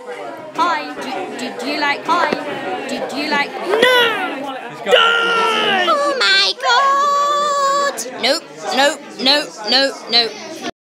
Hi. Did you like hi? Did you like No! Die! Oh my god! Nope.